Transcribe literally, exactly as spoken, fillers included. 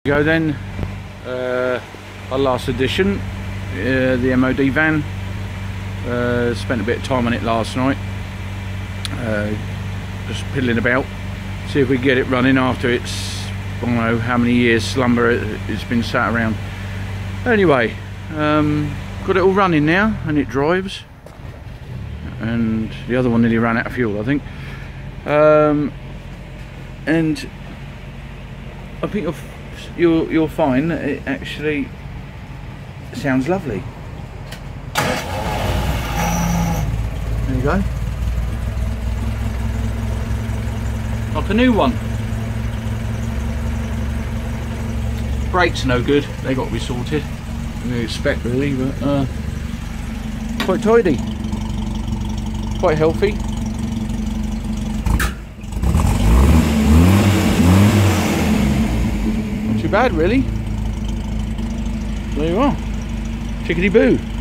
Go then, uh, our last edition, uh, the M O D van. Uh, spent a bit of time on it last night, uh, just piddling about, see if we get it running after it's, I don't know how many years slumber it, it's been sat around. Anyway, um, got it all running now and it drives, and the other one nearly ran out of fuel, I think. Um, and I think you'll, you'll, you'll find that it actually sounds lovely. There you go. Like a new one. Brakes no good, they got to be sorted. You expect really, but uh, quite tidy. Quite healthy. Not too bad really. There you are. Chickadee boo.